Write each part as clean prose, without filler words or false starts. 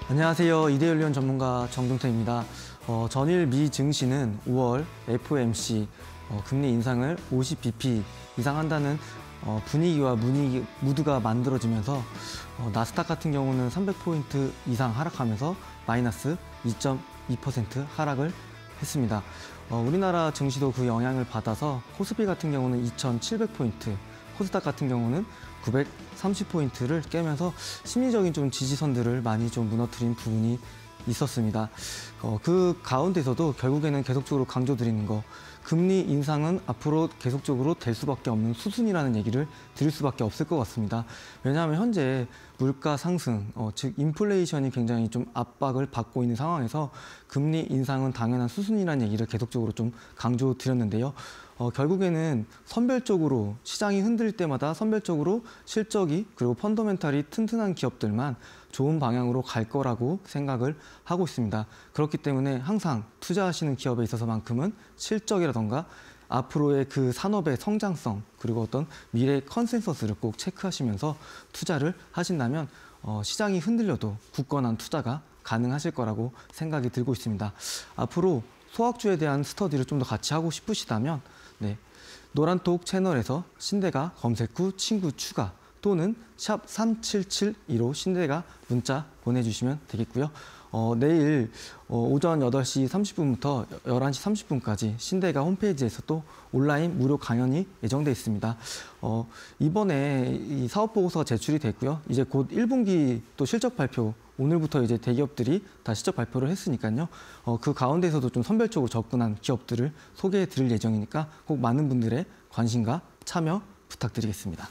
안녕하세요. 이데올리온 전문가 정동태입니다. 전일 미 증시는 5월 FOMC 금리 인상을 50bp 이상 한다는 분위기와 무드가 만들어지면서 나스닥 같은 경우는 300포인트 이상 하락하면서 마이너스 2.2% 하락을 했습니다. 우리나라 증시도 그 영향을 받아서 코스피 같은 경우는 2,700포인트, 코스닥 같은 경우는 930포인트를 깨면서 심리적인 좀 지지선들을 많이 좀 무너뜨린 부분이 있었습니다. 그 가운데서도 결국에는 계속적으로 강조드리는 거, 금리 인상은 앞으로 계속적으로 될 수밖에 없는 수순이라는 얘기를 드릴 수밖에 없을 것 같습니다. 왜냐하면 현재 물가 상승, 즉 인플레이션이 굉장히 좀 압박을 받고 있는 상황에서 금리 인상은 당연한 수순이라는 얘기를 계속적으로 좀 강조드렸는데요. 결국에는 선별적으로 시장이 흔들릴 때마다 선별적으로 실적이 그리고 펀더멘탈이 튼튼한 기업들만 좋은 방향으로 갈 거라고 생각을 하고 있습니다. 그렇기 때문에 항상 투자하시는 기업에 있어서만큼은 실적이라던가 앞으로의 그 산업의 성장성 그리고 어떤 미래 컨센서스를 꼭 체크하시면서 투자를 하신다면 시장이 흔들려도 굳건한 투자가 가능하실 거라고 생각이 들고 있습니다. 앞으로 소학주에 대한 스터디를 좀 더 같이 하고 싶으시다면 노란톡 채널에서 신대가 검색 후 친구 추가 또는 샵 3772로 신대가 문자 보내주시면 되겠고요. 내일 오전 8시 30분부터 11시 30분까지 신대가 홈페이지에서 또 온라인 무료 강연이 예정돼 있습니다. 이번에 이 사업보고서가 제출이 됐고요. 이제 곧 1분기 또 실적 발표, 오늘부터 이제 대기업들이 다 실적 발표를 했으니까요. 그 가운데서도 좀 선별적으로 접근한 기업들을 소개해 드릴 예정이니까 꼭 많은 분들의 관심과 참여 부탁드리겠습니다.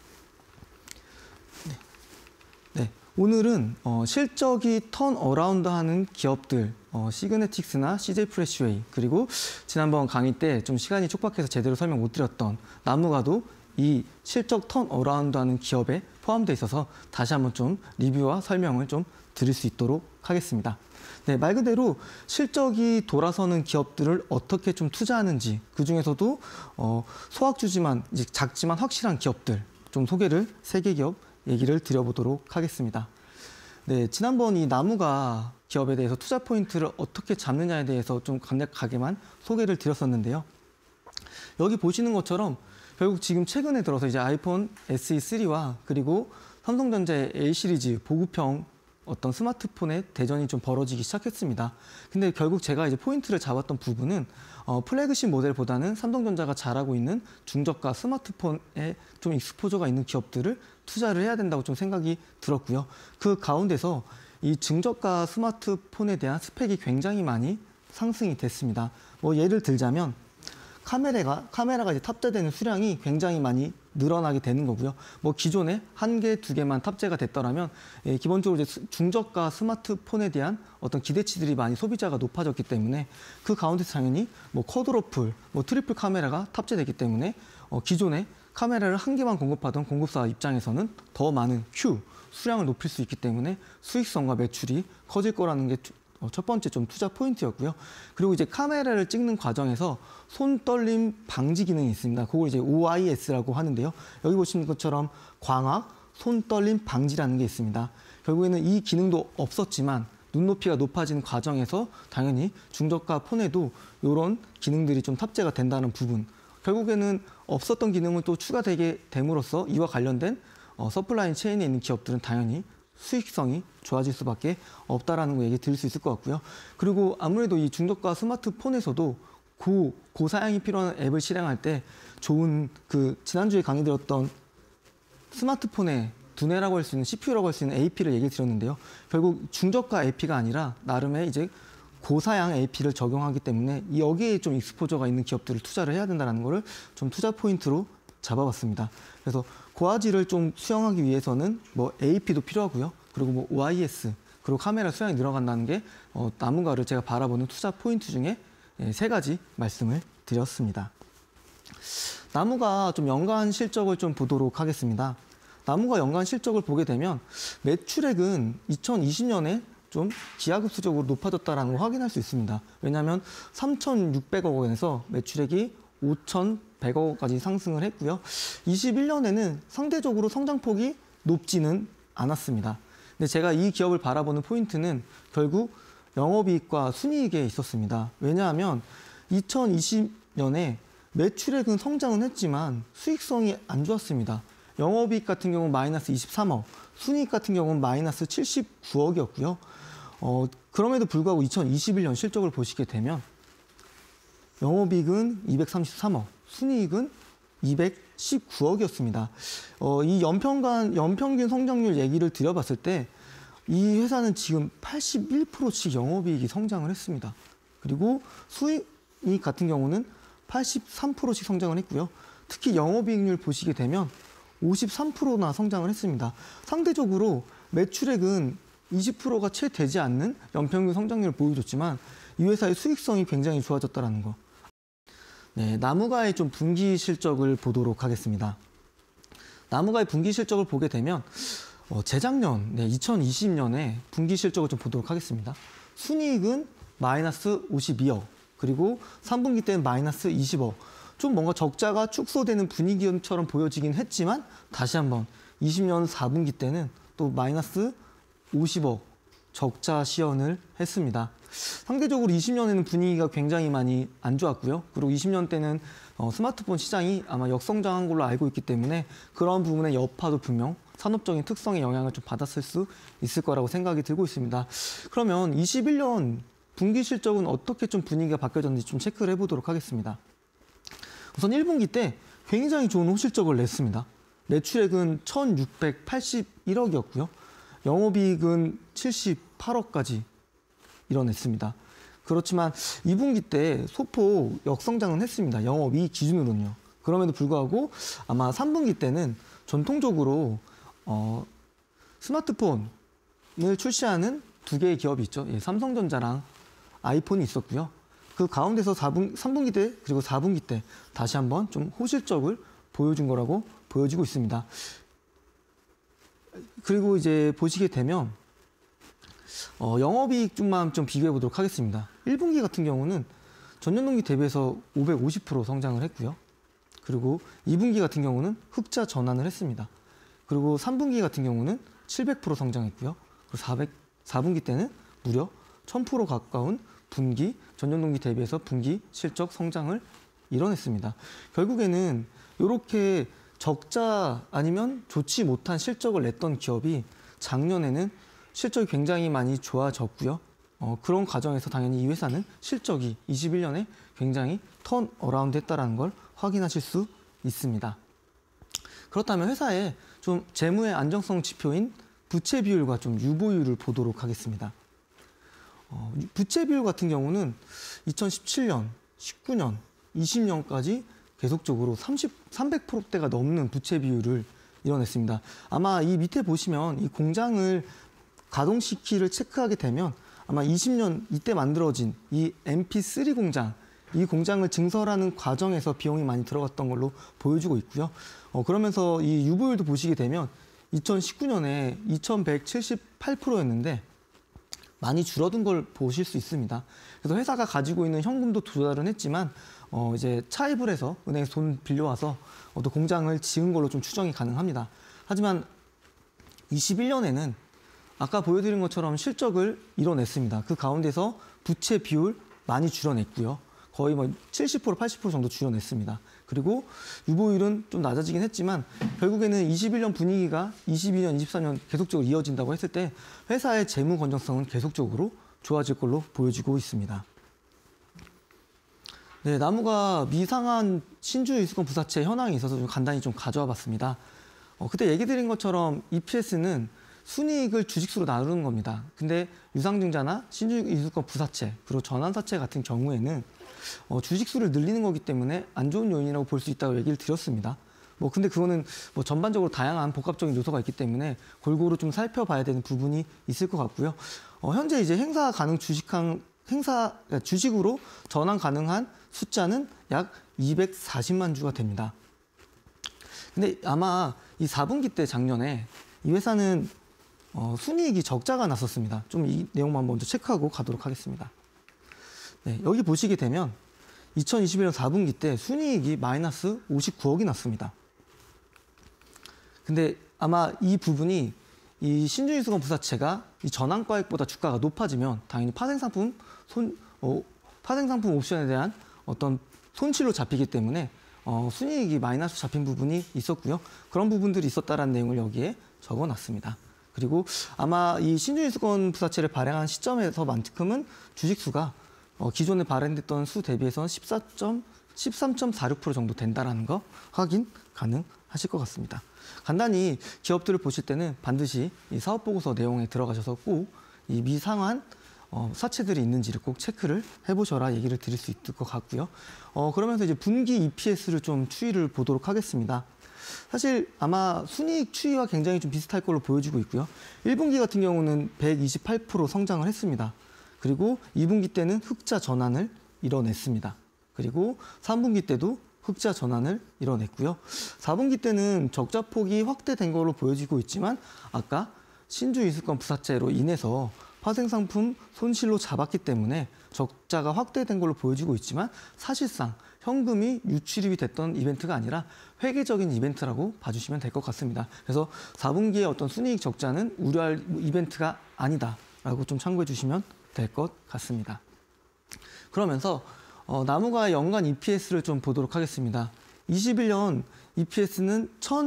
네, 오늘은 실적이 턴어라운드하는 기업들, 시그네틱스나 CJ 프레시웨이 그리고 지난번 강의 때 좀 시간이 촉박해서 제대로 설명 못 드렸던 나무가도 이 실적 턴어라운드하는 기업에 포함되어 있어서 다시 한번 좀 리뷰와 설명을 좀 드릴 수 있도록 하겠습니다. 네, 말 그대로 실적이 돌아서는 기업들을 어떻게 좀 투자하는지, 그 중에서도 소학주지만 이제 작지만 확실한 기업들 좀 소개를 3개 기업 얘기를 드려보도록 하겠습니다. 네, 지난번 이 나무가 기업에 대해서 투자 포인트를 어떻게 잡느냐에 대해서 좀 간략하게만 소개를 드렸었는데요. 여기 보시는 것처럼 결국 지금 최근에 들어서 이제 아이폰 SE3와 그리고 삼성전자의 A 시리즈 보급형 어떤 스마트폰의 대전이 좀 벌어지기 시작했습니다. 근데 결국 제가 이제 포인트를 잡았던 부분은 플래그십 모델보다는 삼성전자가 잘하고 있는 중저가 스마트폰에 좀 익스포저가 있는 기업들을 투자를 해야 된다고 좀 생각이 들었고요. 그 가운데서 이 중저가 스마트폰에 대한 스펙이 굉장히 많이 상승이 됐습니다. 예를 들자면 카메라가 이제 탑재되는 수량이 굉장히 많이 늘어나게 되는 거고요. 기존에 1개, 2개만 탑재가 됐더라면 기본적으로 이제 중저가 스마트폰에 대한 어떤 기대치들이 많이 소비자가 높아졌기 때문에 그 가운데서 당연히 쿼드러플, 트리플 카메라가 탑재되기 때문에 기존에 카메라를 1개만 공급하던 공급사 입장에서는 더 많은 수량을 높일 수 있기 때문에 수익성과 매출이 커질 거라는 게 첫 번째 좀 투자 포인트였고요. 그리고 이제 카메라를 찍는 과정에서 손 떨림 방지 기능이 있습니다. 그걸 이제 OIS라고 하는데요. 여기 보시는 것처럼 광학 손 떨림 방지라는 게 있습니다. 결국에는 이 기능도 없었지만 눈높이가 높아지는 과정에서 당연히 중저가 폰에도 이런 기능들이 좀 탑재가 된다는 부분. 결국에는 없었던 기능은 또 추가되게 됨으로써 이와 관련된 서플라이 체인에 있는 기업들은 당연히 수익성이 좋아질 수밖에 없다라는 거 얘기 드릴 수 있을 것 같고요. 그리고 아무래도 이 중저가 스마트폰에서도 고사양이 필요한 앱을 실행할 때 좋은 지난주에 강의 드렸던 스마트폰에 두뇌라고 할 수 있는 CPU라고 할 수 있는 AP를 얘기 드렸는데요. 결국 중저가 AP가 아니라 나름의 이제 고사양 AP를 적용하기 때문에 여기에 좀 익스포저가 있는 기업들을 투자를 해야 된다는 거를 좀 투자 포인트로 잡아봤습니다. 그래서 고화질을 좀 수용하기 위해서는 AP도 필요하고요. 그리고 OIS, 그리고 카메라 수량이 늘어간다는 게 나무가를 제가 바라보는 투자 포인트 중에 3가지 말씀을 드렸습니다. 나무가 좀 연간 실적을 좀 보도록 하겠습니다. 나무가 연간 실적을 보게 되면 매출액은 2020년에 좀 기하급수적으로 높아졌다는 걸 확인할 수 있습니다. 왜냐하면 3,600억 원에서 매출액이 5,100억 원까지 상승을 했고요. 21년에는 상대적으로 성장폭이 높지는 않았습니다. 근데 제가 이 기업을 바라보는 포인트는 결국 영업이익과 순이익에 있었습니다. 왜냐하면 2020년에 매출액은 성장은 했지만 수익성이 안 좋았습니다. 영업이익 같은 경우는 마이너스 23억, 순이익 같은 경우는 마이너스 79억이었고요. 그럼에도 불구하고 2021년 실적을 보시게 되면 영업이익은 233억, 순이익은 219억이었습니다. 이 연평균 성장률 얘기를 드려봤을 때 이 회사는 지금 81%씩 영업이익이 성장을 했습니다. 그리고 수익 같은 경우는 83%씩 성장을 했고요. 특히 영업이익률 보시게 되면 53%나 성장을 했습니다. 상대적으로 매출액은 20%가 채 되지 않는 연평균 성장률을 보여줬지만 이 회사의 수익성이 굉장히 좋아졌다는 거. 네, 나무가의 좀 분기 실적을 보도록 하겠습니다. 나무가의 분기 실적을 보게 되면 재작년 2020년에 분기 실적을 좀 보도록 하겠습니다. 순이익은 마이너스 52억, 그리고 3분기 때는 마이너스 20억. 좀 뭔가 적자가 축소되는 분위기처럼 보여지긴 했지만 다시 한번 20년 4분기 때는 또 마이너스 50억 적자 시현을 했습니다. 상대적으로 20년에는 분위기가 굉장히 많이 안 좋았고요. 그리고 20년 때는 스마트폰 시장이 아마 역성장한 걸로 알고 있기 때문에 그런 부분의 여파도 분명 산업적인 특성의 영향을 좀 받았을 수 있을 거라고 생각이 들고 있습니다. 그러면 21년 분기 실적은 어떻게 좀 분위기가 바뀌어졌는지 좀 체크를 해보도록 하겠습니다. 우선 1분기 때 굉장히 좋은 호실적을 냈습니다. 매출액은 1,681억이었고요. 영업이익은 78억까지 이뤄냈습니다. 그렇지만 2분기 때 소폭 역성장은 했습니다. 영업이익 기준으로는요. 그럼에도 불구하고 아마 3분기 때는 전통적으로 스마트폰을 출시하는 두 개의 기업이 있죠. 예, 삼성전자랑 아이폰이 있었고요. 그 가운데서 3분기 때 그리고 4분기 때 다시 한번 좀 호실적을 보여준 거라고 보여지고 있습니다. 그리고 이제 보시게 되면 영업이익 좀만 좀 비교해 보도록 하겠습니다. 1분기 같은 경우는 전년 동기 대비해서 550% 성장을 했고요. 그리고 2분기 같은 경우는 흑자 전환을 했습니다. 그리고 3분기 같은 경우는 700% 성장했고요. 그리고 4분기 때는 무려 1000% 가까운 분기, 전년 동기 대비해서 분기 실적 성장을 이뤄냈습니다. 결국에는 이렇게 적자 아니면 좋지 못한 실적을 냈던 기업이 작년에는 실적이 굉장히 많이 좋아졌고요. 그런 과정에서 당연히 이 회사는 실적이 21년에 굉장히 턴어라운드 했다는 걸 확인하실 수 있습니다. 그렇다면 회사의 좀 재무의 안정성 지표인 부채 비율과 좀 유보율을 보도록 하겠습니다. 부채 비율 같은 경우는 2017년, 19년, 20년까지 계속적으로 300%대가 넘는 부채 비율을 이뤄냈습니다. 아마 이 밑에 보시면 이 공장을 가동시키를 체크하게 되면 아마 20년 이때 만들어진 이 MP3 공장, 이 공장을 증설하는 과정에서 비용이 많이 들어갔던 걸로 보여주고 있고요. 그러면서 이 유보율도 보시게 되면 2019년에 2178%였는데 많이 줄어든 걸 보실 수 있습니다. 그래서 회사가 가지고 있는 현금도 조달은 했지만 이제 차입을 해서 은행에서 돈 빌려와서 또 공장을 지은 걸로 좀 추정이 가능합니다. 하지만 21년에는 아까 보여드린 것처럼 실적을 이뤄냈습니다. 그 가운데서 부채 비율 많이 줄여냈고요. 거의 70%, 80% 정도 줄여냈습니다. 그리고 유보율은 좀 낮아지긴 했지만 결국에는 21년 분위기가 22년, 24년 계속적으로 이어진다고 했을 때 회사의 재무 건전성은 계속적으로 좋아질 걸로 보여지고 있습니다. 네, 나무가 미상한 신주 유수권 부사채 현황이 있어서 좀 간단히 좀 가져와 봤습니다. 그때 얘기 드린 것처럼 EPS는 순이익을 주식수로 나누는 겁니다. 근데 유상증자나 신주 유수권 부사채, 그리고 전환사채 같은 경우에는 주식수를 늘리는 거기 때문에 안 좋은 요인이라고 볼 수 있다고 얘기를 드렸습니다. 근데 그거는 전반적으로 다양한 복합적인 요소가 있기 때문에 골고루 좀 살펴봐야 되는 부분이 있을 것 같고요. 현재 이제 행사 가능 주식으로 전환 가능한 숫자는 약 240만 주가 됩니다. 근데 아마 이 4분기 때 작년에 이 회사는 순이익이 적자가 났었습니다. 좀 이 내용만 먼저 체크하고 가도록 하겠습니다. 네, 여기 보시게 되면 2021년 4분기 때 순이익이 마이너스 59억이 났습니다. 근데 아마 이 부분이 이 신주인수건 부사채가 이 전환가액보다 주가가 높아지면 당연히 파생상품 파생상품 옵션에 대한 어떤 손실로 잡히기 때문에 순이익이 마이너스 잡힌 부분이 있었고요. 그런 부분들이 있었다라는 내용을 여기에 적어놨습니다. 그리고 아마 이 신주인수건 부사채를 발행한 시점에서만큼은 주식수가 기존에 발행됐던 수 대비해서 13.46% 정도 된다라는 거 확인 가능하실 것 같습니다. 간단히 기업들을 보실 때는 반드시 이 사업보고서 내용에 들어가셔서 꼭 이 미상한 사채들이 있는지를 꼭 체크를 해보셔라 얘기를 드릴 수 있을 것 같고요. 그러면서 이제 분기 EPS를 좀 추이를 보도록 하겠습니다. 사실 아마 순이익 추이와 굉장히 좀 비슷할 걸로 보여지고 있고요. 1분기 같은 경우는 128% 성장을 했습니다. 그리고 2분기 때는 흑자 전환을 이뤄냈습니다. 그리고 3분기 때도 흑자 전환을 이뤄냈고요. 4분기 때는 적자폭이 확대된 걸로 보여지고 있지만 아까 신주인수건 부사채로 인해서 파생상품 손실로 잡았기 때문에 적자가 확대된 걸로 보여지고 있지만 사실상 현금이 유출입이 됐던 이벤트가 아니라 회계적인 이벤트라고 봐주시면 될 것 같습니다. 그래서 4분기의 어떤 순이익 적자는 우려할 이벤트가 아니다라고 좀 참고해 주시면 될 것 같습니다. 그러면서 나무가 연간 EPS를 좀 보도록 하겠습니다. 21년 EPS는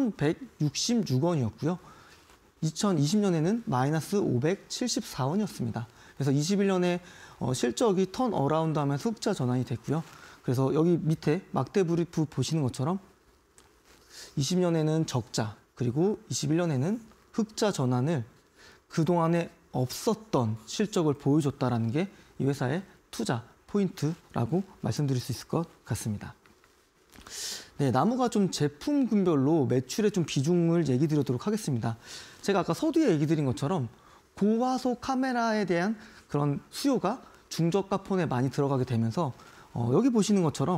1,166원이었고요. 2020년에는 마이너스 574원이었습니다. 그래서 21년에 실적이 턴 어라운드 하면서 흑자 전환이 됐고요. 그래서 여기 밑에 막대 브리프 보시는 것처럼 20년에는 적자, 그리고 21년에는 흑자 전환을 그동안에 없었던 실적을 보여줬다라는 게 이 회사의 투자 포인트라고 말씀드릴 수 있을 것 같습니다. 네, 나무가 좀 제품군별로 매출의 좀 비중을 얘기 드리도록 하겠습니다. 제가 아까 서두에 얘기 드린 것처럼 고화소 카메라에 대한 그런 수요가 중저가 폰에 많이 들어가게 되면서 여기 보시는 것처럼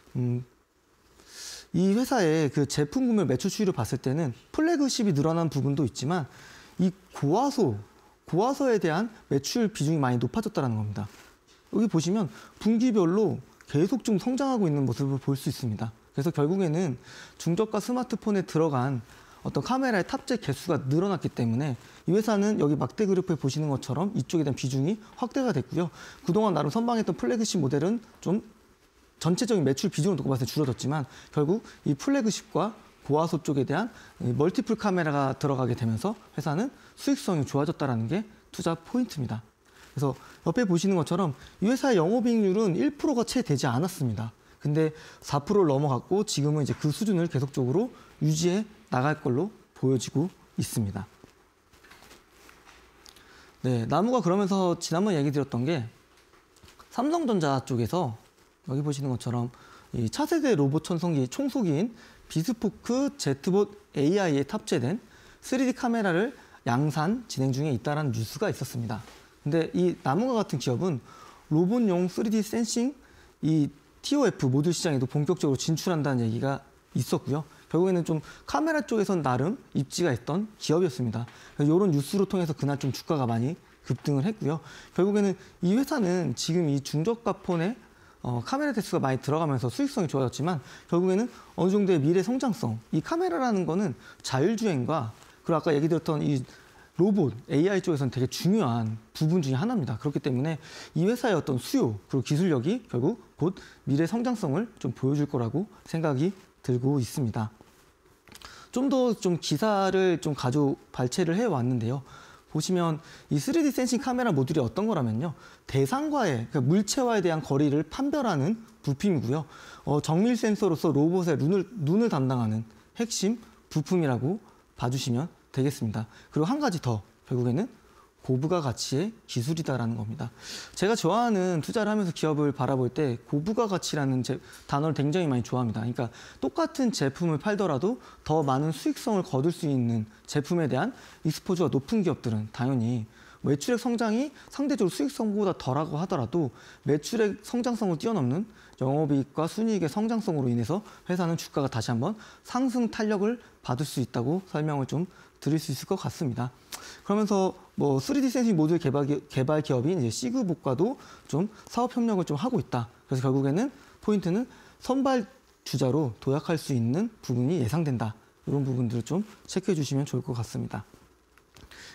이 회사의 그 제품 구매 매출 추이를 봤을 때는 플래그십이 늘어난 부분도 있지만 이 고화소에 대한 매출 비중이 많이 높아졌다는 겁니다. 여기 보시면 분기별로 계속 좀 성장하고 있는 모습을 볼 수 있습니다. 그래서 결국에는 중저가 스마트폰에 들어간 어떤 카메라의 탑재 개수가 늘어났기 때문에 이 회사는 여기 막대 그래프에 보시는 것처럼 이쪽에 대한 비중이 확대가 됐고요. 그동안 나름 선방했던 플래그십 모델은 좀 전체적인 매출 비중을 놓고 봤을 때 줄어들었지만 결국 이 플래그십과 고화소 쪽에 대한 멀티플 카메라가 들어가게 되면서 회사는 수익성이 좋아졌다는 게 투자 포인트입니다. 그래서 옆에 보시는 것처럼 이 회사의 영업이익률은 1%가 채 되지 않았습니다. 근데 4%를 넘어갔고 지금은 이제 그 수준을 계속적으로 유지해 나갈 걸로 보여지고 있습니다. 네, 나무가 그러면서 지난번 얘기 드렸던 게 삼성전자 쪽에서 여기 보시는 것처럼 이 차세대 로봇 청소기인 비스포크 제트봇 AI에 탑재된 3D 카메라를 양산 진행 중에 있다는 뉴스가 있었습니다. 근데 이 나무가 같은 기업은 로봇용 3D 센싱 이 TOF 모듈 시장에도 본격적으로 진출한다는 얘기가 있었고요. 결국에는 좀 카메라 쪽에선 나름 입지가 있던 기업이었습니다. 그래서 이런 뉴스로 통해서 그날 좀 주가가 많이 급등을 했고요. 결국에는 이 회사는 지금 이 중저가 폰에 카메라 대수가 많이 들어가면서 수익성이 좋아졌지만 결국에는 어느 정도의 미래 성장성, 이 카메라라는 거는 자율주행과 그리고 아까 얘기 드렸던 이 로봇, AI 쪽에서는 되게 중요한 부분 중에 하나입니다. 그렇기 때문에 이 회사의 어떤 수요, 그리고 기술력이 결국 곧 미래 성장성을 좀 보여줄 거라고 생각이 들고 있습니다. 좀 더 좀 기사를 좀 발췌를 해왔는데요. 보시면 이 3D 센싱 카메라 모듈이 어떤 거라면요. 대상과의, 그러니까 물체와에 대한 거리를 판별하는 부품이고요. 정밀 센서로서 로봇의 눈을 담당하는 핵심 부품이라고 봐주시면 되겠습니다. 그리고 한 가지 더, 결국에는 고부가 가치의 기술이다라는 겁니다. 제가 좋아하는 투자를 하면서 기업을 바라볼 때 고부가 가치라는 단어를 굉장히 많이 좋아합니다. 그러니까 똑같은 제품을 팔더라도 더 많은 수익성을 거둘 수 있는 제품에 대한 익스포즈가 높은 기업들은 당연히 매출액 성장이 상대적으로 수익성보다 덜하고 하더라도 매출액 성장성을 뛰어넘는 영업이익과 순이익의 성장성으로 인해서 회사는 주가가 다시 한번 상승 탄력을 받을 수 있다고 설명을 좀 드릴 수 있을 것 같습니다. 그러면서 뭐 3D 센싱 모듈 개발 기업인 이제 시그복과도 좀 사업 협력을 좀 하고 있다. 그래서 결국에는 포인트는 선발 주자로 도약할 수 있는 부분이 예상된다. 이런 부분들을 좀 체크해 주시면 좋을 것 같습니다.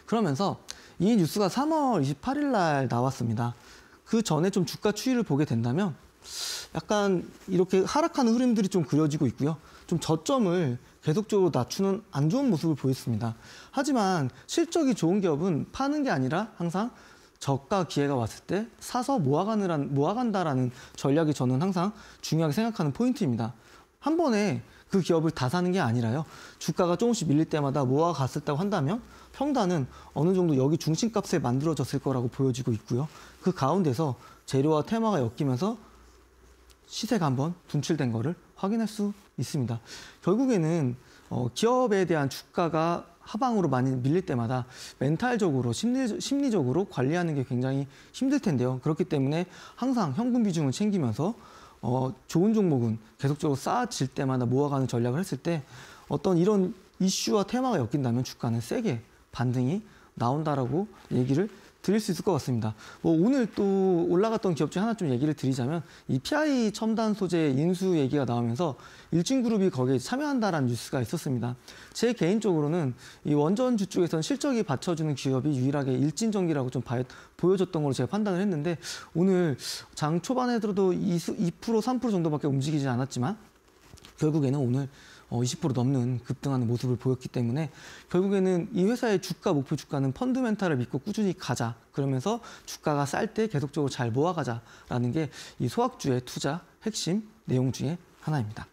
그러면서 이 뉴스가 3월 28일 날 나왔습니다. 그 전에 좀 주가 추이를 보게 된다면 약간 이렇게 하락하는 흐름들이 좀 그려지고 있고요. 좀 저점을 계속적으로 낮추는 안 좋은 모습을 보였습니다. 하지만 실적이 좋은 기업은 파는 게 아니라 항상 저가 기회가 왔을 때 사서 모아간다라는 전략이 저는 항상 중요하게 생각하는 포인트입니다. 한 번에 그 기업을 다 사는 게 아니라요. 주가가 조금씩 밀릴 때마다 모아갔었다고 한다면 평단은 어느 정도 여기 중심값에 만들어졌을 거라고 보여지고 있고요. 그 가운데서 재료와 테마가 엮이면서 시세가 한번 분출된 거를 확인할 수 있습니다. 결국에는 기업에 대한 주가가 하방으로 많이 밀릴 때마다 멘탈적으로 심리적으로 관리하는 게 굉장히 힘들 텐데요. 그렇기 때문에 항상 현금 비중을 챙기면서 좋은 종목은 계속적으로 쌓아질 때마다 모아가는 전략을 했을 때 어떤 이런 이슈와 테마가 엮인다면 주가는 세게 반등이 나온다라고 얘기를 드릴 수 있을 것 같습니다. 오늘 또 올라갔던 기업 중에 하나 좀 얘기를 드리자면 이 PI 첨단 소재 인수 얘기가 나오면서 일진그룹이 거기에 참여한다라는 뉴스가 있었습니다. 제 개인적으로는 이 원전주 쪽에서는 실적이 받쳐주는 기업이 유일하게 일진전기라고 좀 보여줬던 걸로 제가 판단을 했는데 오늘 장 초반에 들어도 2% 3% 정도밖에 움직이지 않았지만 결국에는 오늘 20% 넘는 급등하는 모습을 보였기 때문에 결국에는 이 회사의 주가 목표 주가는 펀드멘탈을 믿고 꾸준히 가자. 그러면서 주가가 쌀 때 계속적으로 잘 모아가자라는 게 이 소학주의 투자 핵심 내용 중에 하나입니다.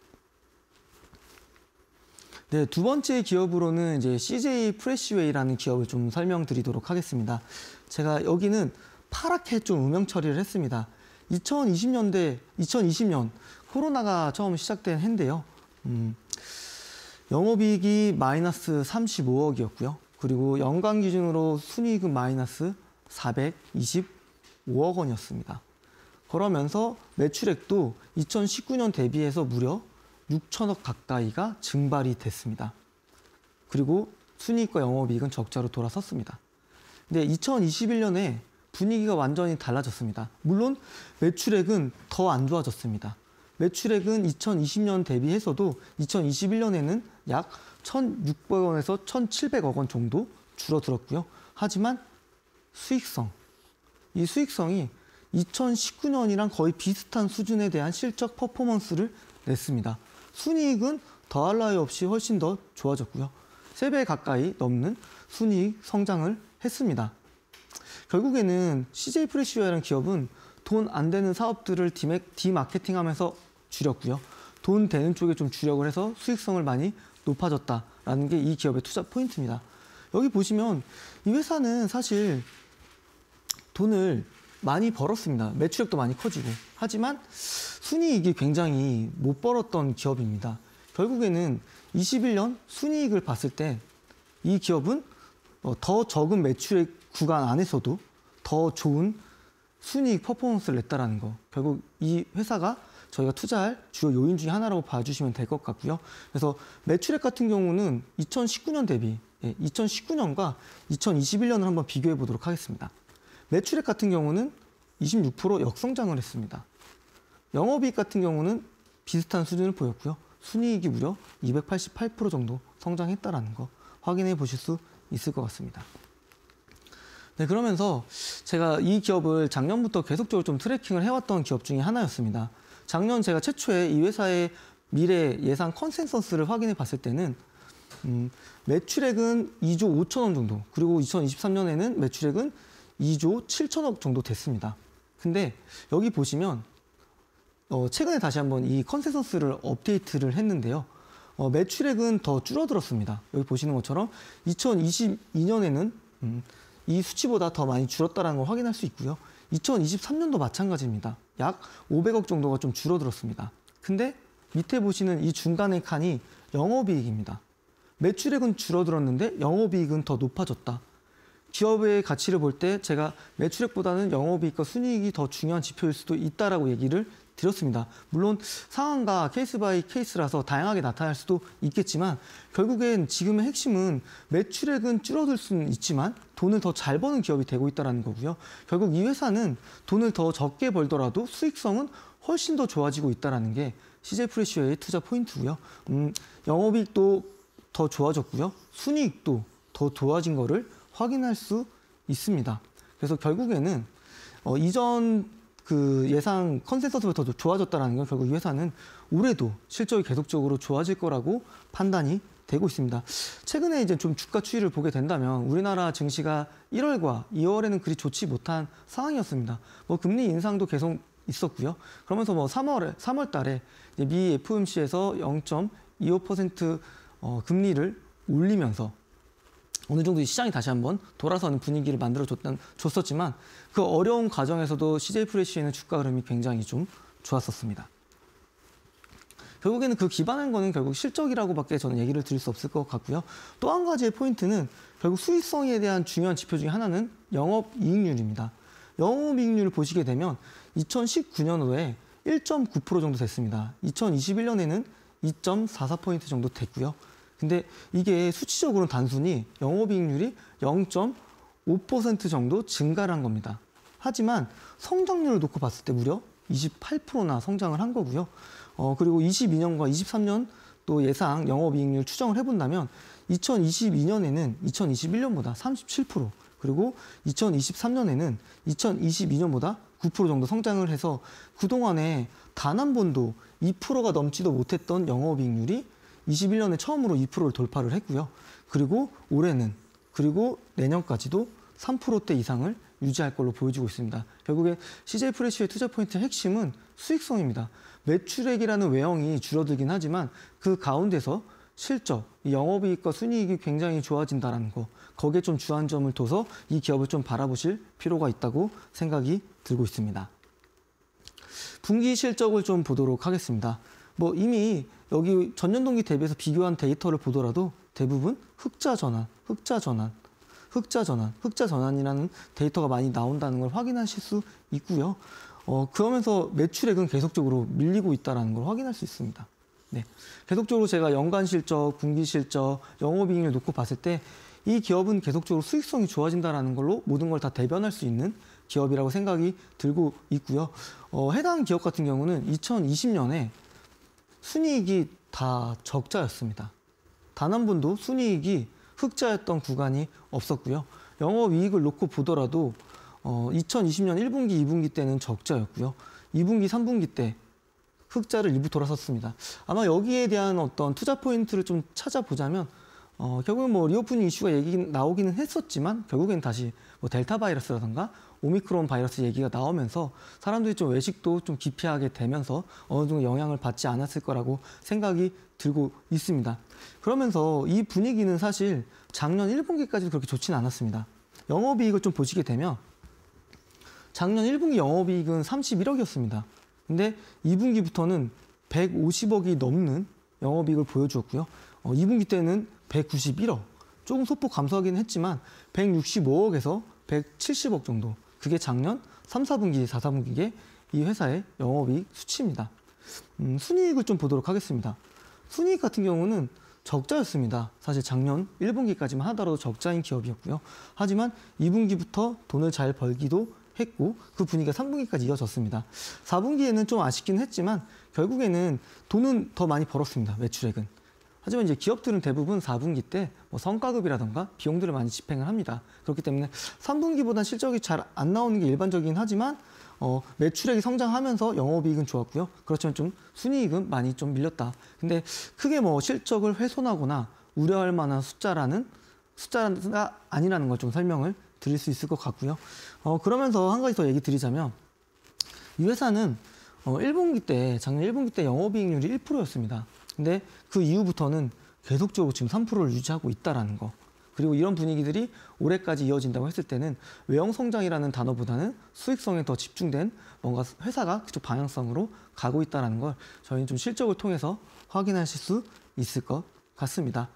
네, 두 번째 기업으로는 이제 CJ 프레시웨이라는 기업을 좀 설명드리도록 하겠습니다. 제가 여기는 파랗게 좀 음영 처리를 했습니다. 2020년 코로나가 처음 시작된 해인데요. 영업이익이 마이너스 35억이었고요. 그리고 연간 기준으로 순이익은 마이너스 425억 원이었습니다. 그러면서 매출액도 2019년 대비해서 무려 6천억 가까이가 증발이 됐습니다. 그리고 순이익과 영업이익은 적자로 돌아섰습니다. 근데 2021년에 분위기가 완전히 달라졌습니다. 물론 매출액은 더 안 좋아졌습니다. 매출액은 2020년 대비해서도 2021년에는 약 1,600원에서 1,700억 원 정도 줄어들었고요. 하지만 이 수익성이 2019년이랑 거의 비슷한 수준에 대한 실적 퍼포먼스를 냈습니다. 순이익은 더할 나위 없이 훨씬 더 좋아졌고요. 3배 가까이 넘는 순이익 성장을 했습니다. 결국에는 CJ 프레시웨이라는 기업은 돈 안 되는 사업들을 디마케팅하면서 줄였고요. 돈 되는 쪽에 좀 주력을 해서 수익성을 많이 높아졌다라는 게 이 기업의 투자 포인트입니다. 여기 보시면 이 회사는 사실 돈을 많이 벌었습니다. 매출액도 많이 커지고. 하지만 순이익이 굉장히 못 벌었던 기업입니다. 결국에는 21년 순이익을 봤을 때 이 기업은 더 적은 매출액 구간 안에서도 더 좋은 순이익 퍼포먼스를 냈다라는 거. 결국 이 회사가 저희가 투자할 주요 요인 중에 하나라고 봐주시면 될 것 같고요. 그래서 매출액 같은 경우는 2019년 대비 2019년과 2021년을 한번 비교해 보도록 하겠습니다. 매출액 같은 경우는 26% 역성장을 했습니다. 영업이익 같은 경우는 비슷한 수준을 보였고요. 순이익이 무려 288% 정도 성장했다라는 거 확인해 보실 수 있을 것 같습니다. 네, 그러면서 제가 이 기업을 작년부터 계속적으로 좀 트래킹을 해왔던 기업 중에 하나였습니다. 작년 제가 최초에 이 회사의 미래 예상 컨센서스를 확인해 봤을 때는 매출액은 2조 5천억 정도, 그리고 2023년에는 매출액은 2조 7천억 정도 됐습니다. 근데 여기 보시면 최근에 다시 한번 이 컨센서스를 업데이트를 했는데요. 매출액은 더 줄어들었습니다. 여기 보시는 것처럼 2022년에는 이 수치보다 더 많이 줄었다는 걸 확인할 수 있고요. 2023년도 마찬가지입니다. 약 500억 정도가 좀 줄어들었습니다. 근데 밑에 보시는 이 중간의 칸이 영업이익입니다. 매출액은 줄어들었는데 영업이익은 더 높아졌다. 기업의 가치를 볼 때 제가 매출액보다는 영업이익과 순이익이 더 중요한 지표일 수도 있다라고 얘기를 드렸습니다. 물론 상황과 케이스 바이 케이스라서 다양하게 나타날 수도 있겠지만 결국엔 지금의 핵심은 매출액은 줄어들 수는 있지만 돈을 더 잘 버는 기업이 되고 있다는 거고요. 결국 이 회사는 돈을 더 적게 벌더라도 수익성은 훨씬 더 좋아지고 있다는 게 CJ 프레시웨이의 투자 포인트고요. 영업이익도 더 좋아졌고요. 순이익도 더 좋아진 거를 확인할 수 있습니다. 그래서 결국에는 이전 그 예상 컨센서스보다 더 좋아졌다는 건 결국 이 회사는 올해도 실적이 계속적으로 좋아질 거라고 판단이 되고 있습니다. 최근에 이제 좀 주가 추이를 보게 된다면 우리나라 증시가 1월과 2월에는 그리 좋지 못한 상황이었습니다. 뭐 금리 인상도 계속 있었고요. 그러면서 뭐 3월 달에 미 FOMC에서 0.25% 금리를 올리면서 어느 정도 시장이 다시 한번 돌아서는 분위기를 줬었지만 그 어려운 과정에서도 CJ 프레쉬에는 주가 흐름이 굉장히 좀 좋았었습니다. 결국에는 그 기반한 거는 결국 실적이라고밖에 저는 얘기를 드릴 수 없을 것 같고요. 또 한 가지의 포인트는 결국 수익성에 대한 중요한 지표 중에 하나는 영업이익률입니다. 영업이익률을 보시게 되면 2019년도에 1.9% 정도 됐습니다. 2021년에는 2.44포인트 정도 됐고요. 근데 이게 수치적으로는 단순히 영업이익률이 0.5% 정도 증가를 한 겁니다. 하지만 성장률을 놓고 봤을 때 무려 28%나 성장을 한 거고요. 그리고 22년과 23년 또 예상 영업이익률 추정을 해본다면 2022년에는 2021년보다 37%, 그리고 2023년에는 2022년보다 9% 정도 성장을 해서 그동안에 단 한 번도 2%가 넘지도 못했던 영업이익률이 21년에 처음으로 2%를 돌파를 했고요. 그리고 올해는, 그리고 내년까지도 3%대 이상을 유지할 걸로 보여지고 있습니다. 결국에 CJ 프레쉬의 투자 포인트의 핵심은 수익성입니다. 매출액이라는 외형이 줄어들긴 하지만 그 가운데서 실적, 영업이익과 순이익이 굉장히 좋아진다는 거, 거기에 좀 주안점을 둬서 이 기업을 좀 바라보실 필요가 있다고 생각이 들고 있습니다. 분기 실적을 좀 보도록 하겠습니다. 뭐 이미 여기 전년 동기 대비해서 비교한 데이터를 보더라도 대부분 흑자 전환이라는 데이터가 많이 나온다는 걸 확인하실 수 있고요. 그러면서 매출액은 계속적으로 밀리고 있다는 걸 확인할 수 있습니다. 네. 계속적으로 제가 연간 실적, 분기 실적, 영업이익을 놓고 봤을 때 이 기업은 계속적으로 수익성이 좋아진다는 걸로 모든 걸 다 대변할 수 있는 기업이라고 생각이 들고 있고요. 해당 기업 같은 경우는 2020년에 순이익이 다 적자였습니다. 단 한 번도 순이익이 흑자였던 구간이 없었고요. 영업이익을 놓고 보더라도 2020년 1분기, 2분기 때는 적자였고요. 2분기, 3분기 때 흑자를 일부 돌아섰습니다. 아마 여기에 대한 어떤 투자 포인트를 좀 찾아보자면 결국은 뭐 리오프닝 이슈가 나오기는 했었지만 결국엔 다시 뭐 델타 바이러스라든가 오미크론 바이러스 얘기가 나오면서 사람들이 좀 외식도 좀 기피하게 되면서 어느 정도 영향을 받지 않았을 거라고 생각이 들고 있습니다. 그러면서 이 분위기는 사실 작년 1분기까지도 그렇게 좋지는 않았습니다. 영업이익을 좀 보시게 되면 작년 1분기 영업이익은 31억이었습니다. 근데 2분기부터는 150억이 넘는 영업이익을 보여주었고요. 2분기 때는 191억, 조금 소폭 감소하기는 했지만 165억에서 170억 정도. 그게 작년 3, 4분기, 4, 4분기에 이 회사의 영업이익 수치입니다. 순이익을 좀 보도록 하겠습니다. 순이익 같은 경우는 적자였습니다. 사실 작년 1분기까지만 하더라도 적자인 기업이었고요. 하지만 2분기부터 돈을 잘 벌기도 했고 그 분위기가 3분기까지 이어졌습니다. 4분기에는 좀 아쉽긴 했지만 결국에는 돈은 더 많이 벌었습니다. 매출액은. 하지만 이제 기업들은 대부분 4분기 때 뭐 성과급이라던가 비용들을 많이 집행을 합니다. 그렇기 때문에 3분기보다는 실적이 잘 안 나오는 게 일반적이긴 하지만 매출액이 성장하면서 영업이익은 좋았고요. 그렇지만 좀 순이익은 많이 좀 밀렸다. 근데 크게 뭐 실적을 훼손하거나 우려할 만한 숫자가 아니라는 걸 좀 설명을 드릴 수 있을 것 같고요. 그러면서 한 가지 더 얘기 드리자면 이 회사는 1분기 때, 작년 1분기 때 영업이익률이 1%였습니다. 근데 그 이후부터는 계속적으로 지금 3%를 유지하고 있다는 거. 그리고 이런 분위기들이 올해까지 이어진다고 했을 때는 외형 성장이라는 단어보다는 수익성에 더 집중된 뭔가 회사가 그쪽 방향성으로 가고 있다는 걸 저희는 좀 실적을 통해서 확인하실 수 있을 것 같습니다.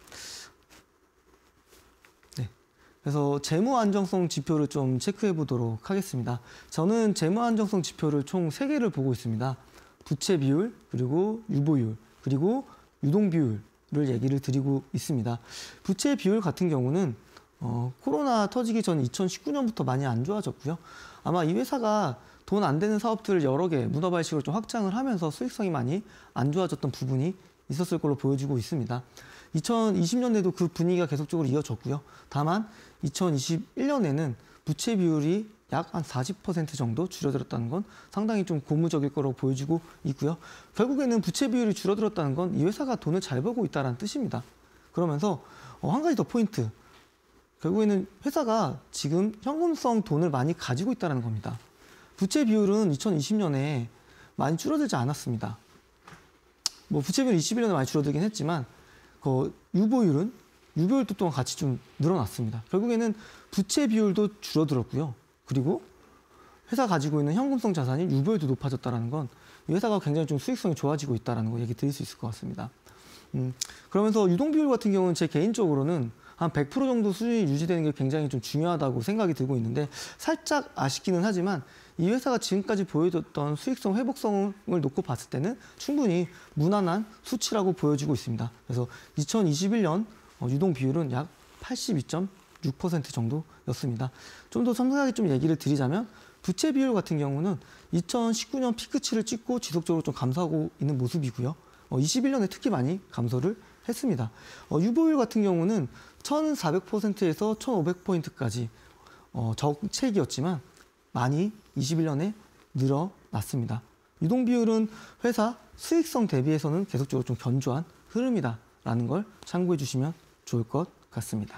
네. 그래서 재무 안정성 지표를 좀 체크해 보도록 하겠습니다. 저는 재무 안정성 지표를 총 3개를 보고 있습니다. 부채 비율, 그리고 유보율, 그리고 유동 비율을 얘기를 드리고 있습니다. 부채 비율 같은 경우는 코로나 터지기 전 2019년부터 많이 안 좋아졌고요. 아마 이 회사가 돈 안 되는 사업들을 여러 개 문어발식으로 좀 확장을 하면서 수익성이 많이 안 좋아졌던 부분이 있었을 걸로 보여지고 있습니다. 2020년에도 그 분위기가 계속적으로 이어졌고요. 다만 2021년에는 부채 비율이 약 한 40% 정도 줄어들었다는 건 상당히 좀 고무적일 거라고 보여지고 있고요. 결국에는 부채 비율이 줄어들었다는 건 이 회사가 돈을 잘 벌고 있다는 뜻입니다. 그러면서 한 가지 더 포인트. 결국에는 회사가 지금 현금성 돈을 많이 가지고 있다는 겁니다. 부채 비율은 2020년에 많이 줄어들지 않았습니다. 뭐 부채 비율은 21년에 많이 줄어들긴 했지만 유보율도 또한 같이 좀 늘어났습니다. 결국에는 부채 비율도 줄어들었고요. 그리고 회사 가지고 있는 현금성 자산이 유보율도 높아졌다는 건 이 회사가 굉장히 좀 수익성이 좋아지고 있다는 거 얘기 드릴 수 있을 것 같습니다. 그러면서 유동 비율 같은 경우는 제 개인적으로는 한 100% 정도 수준이 유지되는 게 굉장히 좀 중요하다고 생각이 들고 있는데 살짝 아쉽기는 하지만 이 회사가 지금까지 보여줬던 수익성, 회복성을 놓고 봤을 때는 충분히 무난한 수치라고 보여지고 있습니다. 그래서 2021년 유동 비율은 약 82.6% 정도였습니다. 좀 더 섬세하게 좀 얘기를 드리자면 부채 비율 같은 경우는 2019년 피크치를 찍고 지속적으로 좀 감소하고 있는 모습이고요. 21년에 특히 많이 감소를 했습니다. 유보율 같은 경우는 1,400%에서 1,500포인트까지 적체기였지만 많이 21년에 늘어났습니다. 유동 비율은 회사 수익성 대비해서는 계속적으로 좀 견조한 흐름이다라는 걸 참고해 주시면 좋을 것 같습니다.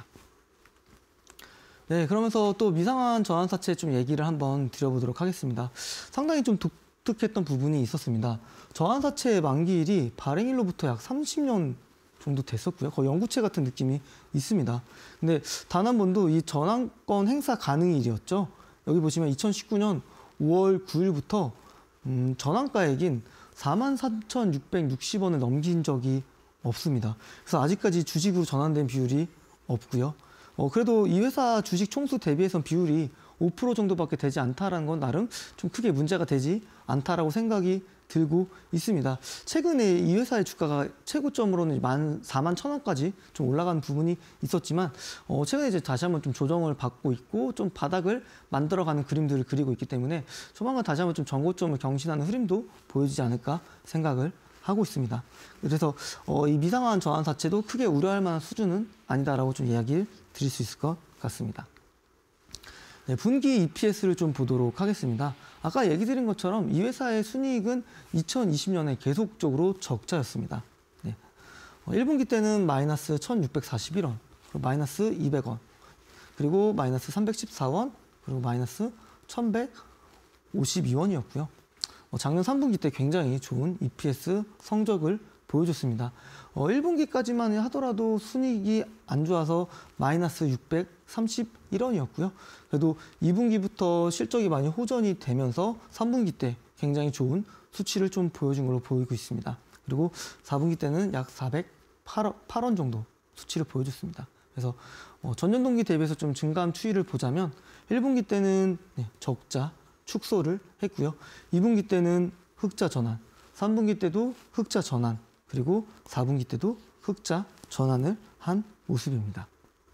네, 그러면서 또 미상환 저환사채 좀 얘기를 한번 드려보도록 하겠습니다. 상당히 좀 독특했던 부분이 있었습니다. 저환사채 만기일이 발행일로부터 약 30년 정도 됐었고요. 거의 영구채 같은 느낌이 있습니다. 근데 단 한 번도 이 전환권 행사 가능일이었죠. 여기 보시면 2019년 5월 9일부터 전환가액인 44,660원을 넘긴 적이 없습니다. 그래서 아직까지 주식으로 전환된 비율이 없고요. 그래도 이 회사 주식 총수 대비해서 비율이 5% 정도밖에 되지 않다라는 건 나름 좀 크게 문제가 되지 않다라고 생각이 들고 있습니다. 최근에 이 회사의 주가가 최고점으로는 41,000원까지 좀 올라간 부분이 있었지만 최근에 이제 다시 한번 좀 조정을 받고 있고 좀 바닥을 만들어가는 그림들을 그리고 있기 때문에 조만간 다시 한번 좀 전고점을 경신하는 흐름도 보여지지 않을까 생각을 하고 있습니다. 그래서 이 미상환 저환사채도 크게 우려할 만한 수준은 아니다라고 좀 이야기를 드릴 수 있을 것 같습니다. 네, 분기 EPS를 좀 보도록 하겠습니다. 아까 얘기 드린 것처럼 이 회사의 순이익은 2020년에 계속적으로 적자였습니다. 네. 1분기 때는 마이너스 1,641원, 그리고 마이너스 200원, 그리고 마이너스 314원, 그리고 마이너스 1,152원이었고요. 작년 3분기 때 굉장히 좋은 EPS 성적을 보여줬습니다. 1분기까지만 하더라도 순이익이 안 좋아서 마이너스 631원이었고요. 그래도 2분기부터 실적이 많이 호전이 되면서 3분기 때 굉장히 좋은 수치를 좀 보여준 걸로 보이고 있습니다. 그리고 4분기 때는 약 408원 정도 수치를 보여줬습니다. 그래서 전년 동기 대비해서 좀 증가한 추이를 보자면 1분기 때는 적자 축소를 했고요. 2분기 때는 흑자 전환, 3분기 때도 흑자 전환, 그리고 4분기 때도 흑자 전환을 한 모습입니다.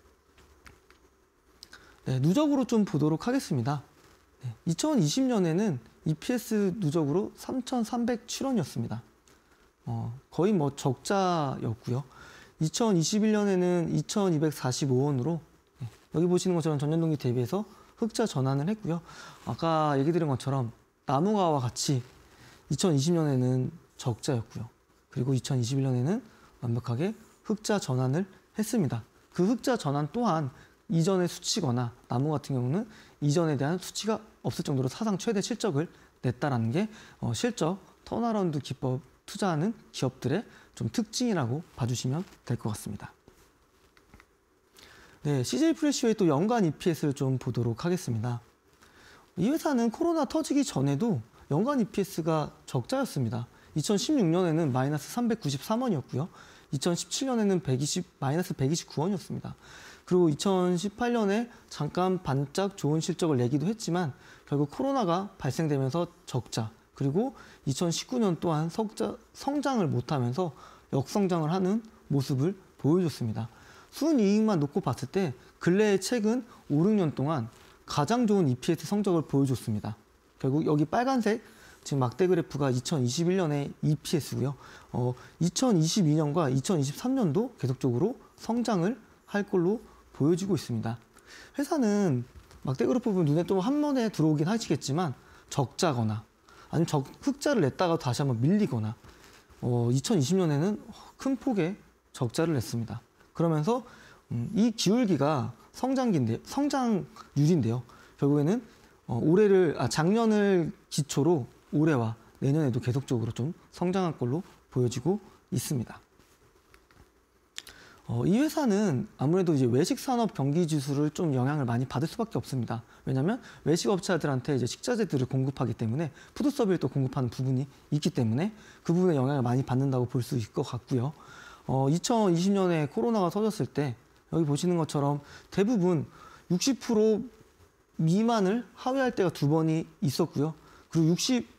네, 누적으로 좀 보도록 하겠습니다. 2020년에는 EPS 누적으로 3,307원이었습니다. 거의 뭐 적자였고요. 2021년에는 2,245원으로 여기 보시는 것처럼 전년 동기 대비해서 흑자 전환을 했고요. 아까 얘기 드린 것처럼 나무가와 같이 2020년에는 적자였고요. 그리고 2021년에는 완벽하게 흑자 전환을 했습니다. 그 흑자 전환 또한 이전의 수치거나 나무 같은 경우는 이전에 대한 수치가 없을 정도로 사상 최대 실적을 냈다라는 게 실적 턴어라운드 기법 투자하는 기업들의 좀 특징이라고 봐주시면 될 것 같습니다. 네, CJ 프레시웨이 또 연간 EPS를 좀 보도록 하겠습니다. 이 회사는 코로나 터지기 전에도 연간 EPS가 적자였습니다. 2016년에는 마이너스 393원이었고요. 2017년에는 마이너스 129원이었습니다. 그리고 2018년에 잠깐 반짝 좋은 실적을 내기도 했지만 결국 코로나가 발생되면서 적자, 그리고 2019년 또한 성장을 못하면서 역성장을 하는 모습을 보여줬습니다. 순이익만 놓고 봤을 때 근래의 최근 5, 6년 동안 가장 좋은 EPS 성적을 보여줬습니다. 결국 여기 빨간색 지금 막대 그래프가 2021년의 EPS고요. 2022년과 2023년도 계속적으로 성장을 할 걸로 보여지고 있습니다. 회사는 막대 그래프 보면 눈에 또 한 번에 들어오긴 하시겠지만 적자거나 아니면 흑자를 냈다가 다시 한번 밀리거나 2020년에는 큰 폭의 적자를 냈습니다. 그러면서 이 기울기가 성장률인데요. 결국에는 작년을 기초로 올해와 내년에도 계속적으로 좀 성장할 걸로 보여지고 있습니다. 이 회사는 아무래도 이제 외식 산업 경기 지수를 좀 영향을 많이 받을 수밖에 없습니다. 왜냐하면 외식 업체들한테 이제 식자재들을 공급하기 때문에 푸드 서비스를 또 공급하는 부분이 있기 때문에 그 부분에 영향을 많이 받는다고 볼 수 있을 것 같고요. 2020년에 코로나가 터졌을 때 여기 보시는 것처럼 대부분 60% 미만을 하회할 때가 2번이 있었고요. 그리고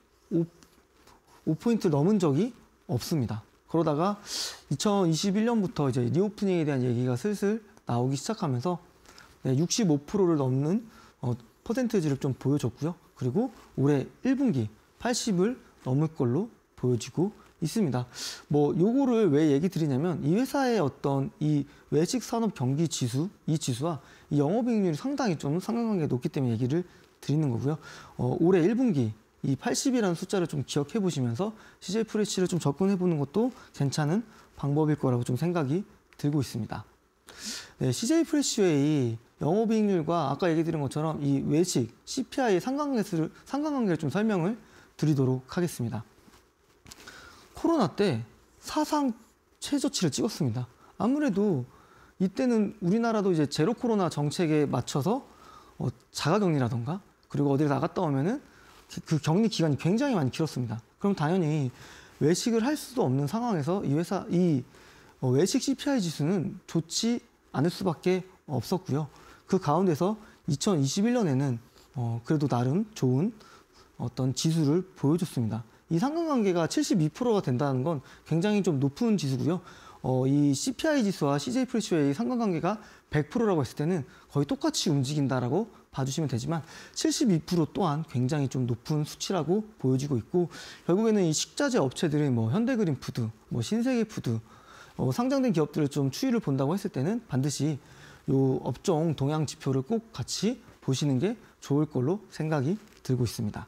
65포인트를 넘은 적이 없습니다. 그러다가 2021년부터 이제 리오프닝에 대한 얘기가 슬슬 나오기 시작하면서 65%를 넘는 퍼센테이지를 좀 보여줬고요. 그리고 올해 1분기 80을 넘을 걸로 보여지고 있습니다. 요거를 왜 얘기 드리냐면 이 회사의 어떤 이 외식 산업 경기 지수, 이 지수와 이 영업이익률이 상당히 좀 상관관계가 높기 때문에 얘기를 드리는 거고요. 올해 1분기 이 80이라는 숫자를 좀 기억해 보시면서 CJ 프레시를 좀 접근해 보는 것도 괜찮은 방법일 거라고 좀 생각이 들고 있습니다. 네, CJ 프레시의 영업이익률과 아까 얘기 드린 것처럼 이 외식 CPI의 상관관계를 좀 설명을 드리도록 하겠습니다. 코로나 때 사상 최저치를 찍었습니다. 아무래도 이때는 우리나라도 이제 제로 코로나 정책에 맞춰서 자가격리라던가 그리고 어디를 나갔다 오면은 그 격리 기간이 굉장히 많이 길었습니다. 그럼 당연히 외식을 할 수도 없는 상황에서 이 외식 CPI 지수는 좋지 않을 수밖에 없었고요. 그 가운데서 2021년에는 그래도 나름 좋은 어떤 지수를 보여줬습니다. 이 상관관계가 72%가 된다는 건 굉장히 좀 높은 지수고요. 이 CPI 지수와 CJ 프레시의 상관관계가 100%라고 했을 때는 거의 똑같이 움직인다라고 봐주시면 되지만 72% 또한 굉장히 좀 높은 수치라고 보여지고 있고 결국에는 이 식자재 업체들이 현대그린푸드, 신세계푸드 상장된 기업들을 좀 추이를 본다고 했을 때는 반드시 요 업종 동향 지표를 꼭 같이 보시는 게 좋을 걸로 생각이 들고 있습니다.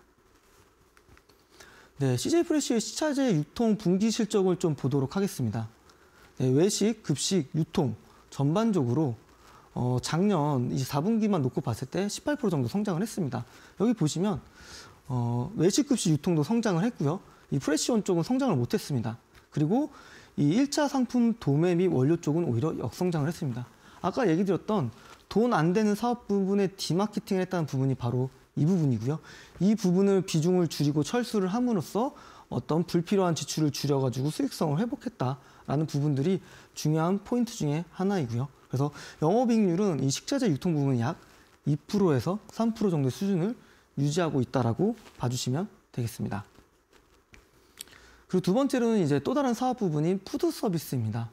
네, CJ 프레시의 식자재 유통 분기 실적을 좀 보도록 하겠습니다. 네, 외식, 급식, 유통 전반적으로 작년 4분기만 놓고 봤을 때 18% 정도 성장을 했습니다. 여기 보시면 외식, 급식, 유통도 성장을 했고요. 이 프레시온 쪽은 성장을 못했습니다. 그리고 이 1차 상품 도매 및 원료 쪽은 오히려 역성장을 했습니다. 아까 얘기 드렸던 돈 안 되는 사업 부분에 디마케팅을 했다는 부분이 바로 이 부분이고요. 이 부분을 비중을 줄이고 철수를 함으로써 어떤 불필요한 지출을 줄여가지고 수익성을 회복했다라는 부분들이 중요한 포인트 중에 하나이고요. 그래서 영업이익률은 이 식자재 유통 부분이 약 2%에서 3% 정도의 수준을 유지하고 있다라고 봐주시면 되겠습니다. 그리고 두 번째로는 이제 또 다른 사업 부분인 푸드 서비스입니다.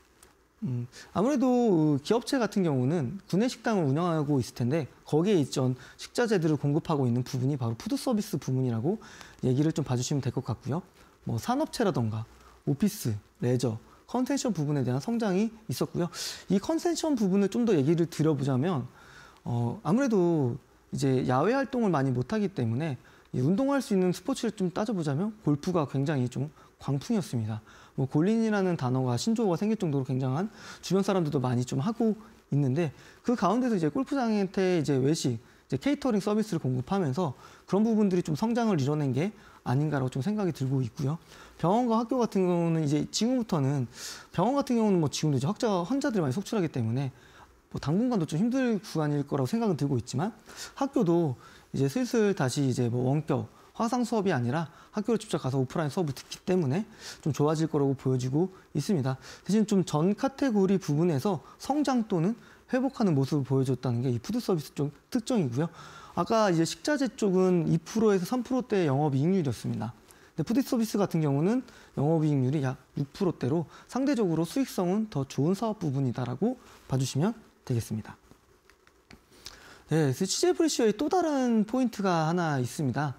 아무래도 기업체 같은 경우는 구내식당을 운영하고 있을 텐데 거기에 있던 식자재들을 공급하고 있는 부분이 바로 푸드 서비스 부문이라고 얘기를 좀 봐주시면 될 것 같고요. 산업체라던가 오피스, 레저, 컨센션 부분에 대한 성장이 있었고요. 이 컨센션 부분을 좀 더 얘기를 드려보자면 아무래도 이제 야외 활동을 많이 못하기 때문에 운동할 수 있는 스포츠를 좀 따져보자면 골프가 굉장히 좀 광풍이었습니다. 골린이라는 단어가 신조어가 생길 정도로 굉장한 주변 사람들도 많이 좀 하고 있는데 그 가운데서 이제 골프장한테 이제 외식, 이제 케이터링 서비스를 공급하면서 그런 부분들이 좀 성장을 이뤄낸 게 아닌가라고 좀 생각이 들고 있고요. 병원과 학교 같은 경우는 이제 지금부터는 병원 같은 경우는 지금도 이제 환자들이 많이 속출하기 때문에 당분간도 좀 힘들 구간일 거라고 생각은 들고 있지만 학교도 이제 슬슬 다시 이제 원격 화상 수업이 아니라 학교를 직접 가서 오프라인 수업을 듣기 때문에 좀 좋아질 거라고 보여지고 있습니다. 대신 좀 전 카테고리 부분에서 성장 또는 회복하는 모습을 보여줬다는 게 이 푸드 서비스 쪽 특징이고요. 아까 이제 식자재 쪽은 2%에서 3%대의 영업이익률이었습니다. 근데 푸드 서비스 같은 경우는 영업이익률이 약 6%대로 상대적으로 수익성은 더 좋은 사업 부분이다라고 봐주시면 되겠습니다. 네, CJ 프레시의 또 다른 포인트가 하나 있습니다.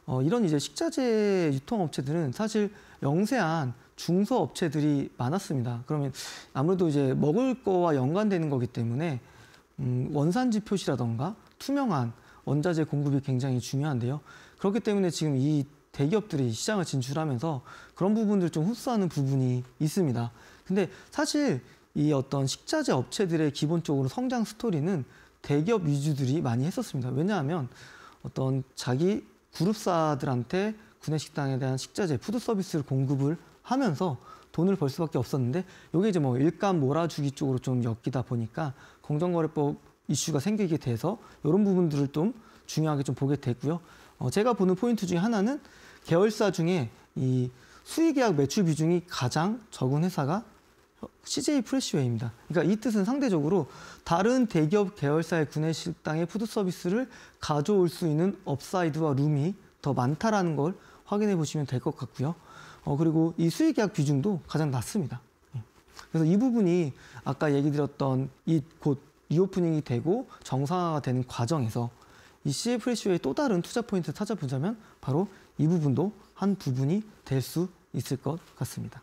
이런 이제 식자재 유통업체들은 사실 영세한 중소업체들이 많았습니다. 그러면 아무래도 이제 먹을 거와 연관되는 거기 때문에 원산지 표시라던가 투명한 원자재 공급이 굉장히 중요한데요. 그렇기 때문에 지금 이 대기업들이 시장을 진출하면서 그런 부분들 좀 흡수하는 부분이 있습니다. 근데 사실 이 어떤 식자재 업체들의 기본적으로 성장 스토리는 대기업 위주들이 많이 했었습니다. 왜냐하면 어떤 자기 그룹사들한테 구내식당에 대한 식자재, 푸드 서비스를 공급을 하면서 돈을 벌 수밖에 없었는데 이게 이제 뭐 일감 몰아주기 쪽으로 좀 엮이다 보니까 공정거래법 이슈가 생기게 돼서 이런 부분들을 좀 중요하게 좀 보게 되고요. 제가 보는 포인트 중에 하나는 계열사 중에 이 수의계약 매출 비중이 가장 적은 회사가 CJ 프레시웨이입니다. 그러니까 이 뜻은 상대적으로 다른 대기업 계열사의 구내식당의 푸드 서비스를 가져올 수 있는 업사이드와 룸이 더 많다라는 걸 확인해 보시면 될 것 같고요. 그리고 이 수의계약 비중도 가장 낮습니다. 그래서 이 부분이 아까 얘기 드렸던 이 곧 리오프닝이 되고 정상화가 되는 과정에서 이 CJ 프레시웨이의 또 다른 투자 포인트를 찾아보자면 바로 이 부분도 한 부분이 될 수 있을 것 같습니다.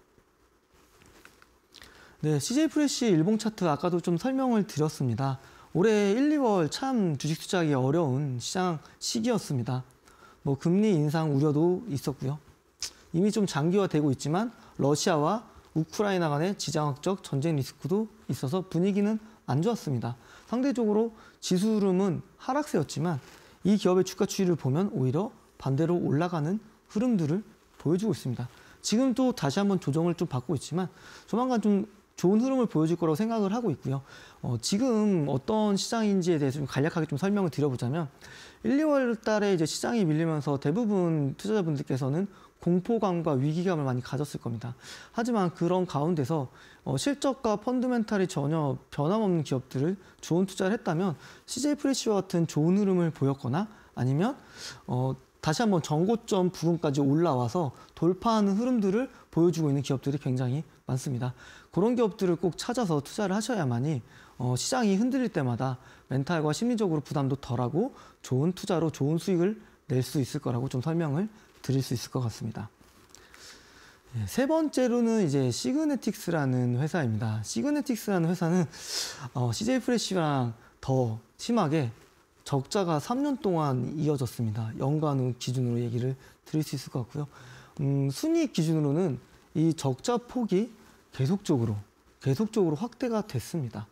네, CJ 프레시 일봉 차트 아까도 좀 설명을 드렸습니다. 올해 1, 2월 참 주식 투자하기 어려운 시장 시기였습니다. 뭐 금리 인상 우려도 있었고요. 이미 좀 장기화되고 있지만 러시아와 우크라이나 간의 지정학적 전쟁 리스크도 있어서 분위기는 안 좋았습니다. 상대적으로 지수 흐름은 하락세였지만 이 기업의 주가 추이를 보면 오히려 반대로 올라가는 흐름들을 보여주고 있습니다. 지금 또 다시 한번 조정을 좀 받고 있지만 조만간 좀 좋은 흐름을 보여줄 거라고 생각을 하고 있고요. 지금 어떤 시장인지에 대해서 좀 간략하게 좀 설명을 드려보자면 1, 2월 달에 이제 시장이 밀리면서 대부분 투자자분들께서는 공포감과 위기감을 많이 가졌을 겁니다. 하지만 그런 가운데서 실적과 펀드멘탈이 전혀 변함없는 기업들을 좋은 투자를 했다면 CJ 프레시와 같은 좋은 흐름을 보였거나 아니면 다시 한번 전고점 부근까지 올라와서 돌파하는 흐름들을 보여주고 있는 기업들이 굉장히 많습니다. 그런 기업들을 꼭 찾아서 투자를 하셔야만이 시장이 흔들릴 때마다 멘탈과 심리적으로 부담도 덜하고 좋은 투자로 좋은 수익을 낼 수 있을 거라고 좀 설명을 드릴 수 있을 것 같습니다. 세 번째로는 이제 시그네틱스라는 회사입니다. 시그네틱스라는 회사는 CJ 프레시랑 더 심하게 적자가 3년 동안 이어졌습니다. 연간 기준으로 얘기를 드릴 수 있을 것 같고요. 순이익 기준으로는 이 적자 폭이 계속적으로 확대가 됐습니다.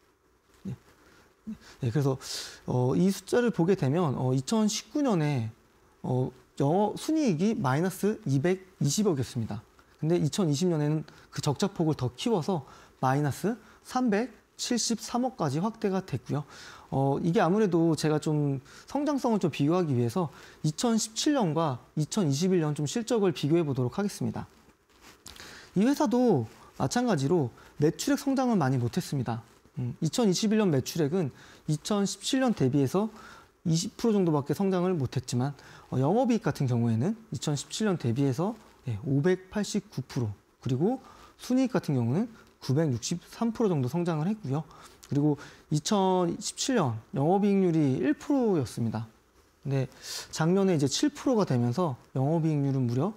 그래서 이 숫자를 보게 되면 2019년에 영업 순이익이 마이너스 220억이었습니다. 근데 2020년에는 그 적자 폭을 더 키워서 마이너스 373억까지 확대가 됐고요. 이게 아무래도 제가 좀 성장성을 좀 비교하기 위해서 2017년과 2021년 좀 실적을 비교해 보도록 하겠습니다. 이 회사도 마찬가지로 매출액 성장을 많이 못했습니다. 2021년 매출액은 2017년 대비해서 20% 정도밖에 성장을 못했지만 영업이익 같은 경우에는 2017년 대비해서 589% 그리고 순이익 같은 경우는 963% 정도 성장을 했고요. 그리고 2017년 영업이익률이 1%였습니다. 근데 작년에 이제 7%가 되면서 영업이익률은 무려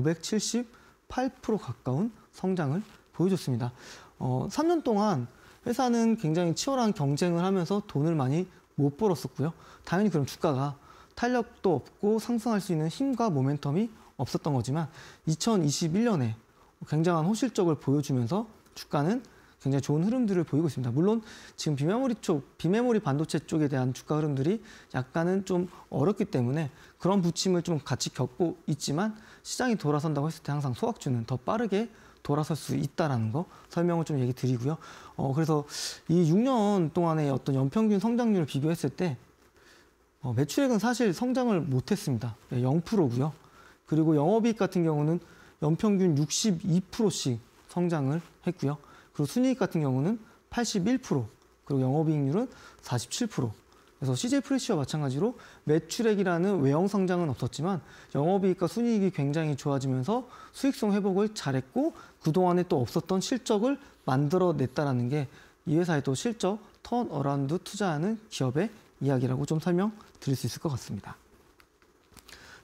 578% 가까운 성장을 보여줬습니다. 3년 동안 회사는 굉장히 치열한 경쟁을 하면서 돈을 많이 못 벌었었고요. 당연히 그럼 주가가 탄력도 없고 상승할 수 있는 힘과 모멘텀이 없었던 거지만 2021년에 굉장한 호실적을 보여주면서 주가는 굉장히 좋은 흐름들을 보이고 있습니다. 물론 지금 비메모리 반도체 쪽에 대한 주가 흐름들이 약간은 좀 어렵기 때문에 그런 부침을 좀 같이 겪고 있지만 시장이 돌아선다고 했을 때 항상 소각주는 더 빠르게 돌아설 수 있다라는 거 설명을 좀 얘기 드리고요. 그래서 이 6년 동안의 어떤 연평균 성장률을 비교했을 때 매출액은 사실 성장을 못했습니다. 0%고요. 그리고 영업이익 같은 경우는 연평균 62%씩 성장을 했고요. 그리고 순이익 같은 경우는 81%, 그리고 영업이익률은 47%. 그래서 CJ 프레시와 마찬가지로 매출액이라는 외형 성장은 없었지만 영업이익과 순이익이 굉장히 좋아지면서 수익성 회복을 잘했고 그동안에 또 없었던 실적을 만들어냈다는 게 이 회사의 또 실적 턴어라운드 투자하는 기업의 이야기라고 좀 설명드릴 수 있을 것 같습니다.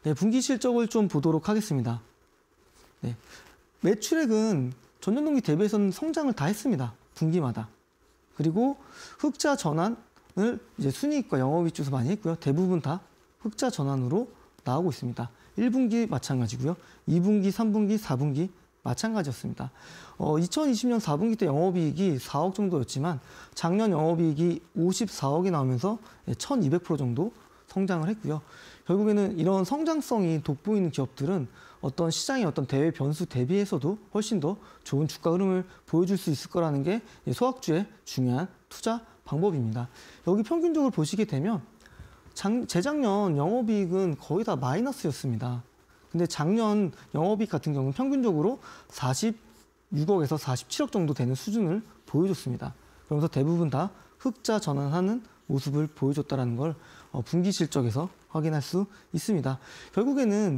네, 분기 실적을 좀 보도록 하겠습니다. 네, 매출액은 전년동기 대비해서는 성장을 다 했습니다. 분기마다. 그리고 흑자 전환을 이제 순이익과 영업이익 중에서 많이 했고요. 대부분 다 흑자 전환으로 나오고 있습니다. 1분기 마찬가지고요. 2분기, 3분기, 4분기 마찬가지였습니다. 2020년 4분기 때 영업이익이 4억 정도였지만 작년 영업이익이 54억이 나오면서 1200% 정도 성장을 했고요. 결국에는 이런 성장성이 돋보이는 기업들은 어떤 시장의 어떤 대외 변수 대비해서도 훨씬 더 좋은 주가 흐름을 보여줄 수 있을 거라는 게 소학주의 중요한 투자 방법입니다. 여기 평균적으로 보시게 되면 재작년 영업이익은 거의 다 마이너스였습니다. 근데 작년 영업이익 같은 경우는 평균적으로 46억에서 47억 정도 되는 수준을 보여줬습니다. 그러면서 대부분 다 흑자 전환하는 모습을 보여줬다는 걸 분기 실적에서 확인할 수 있습니다. 결국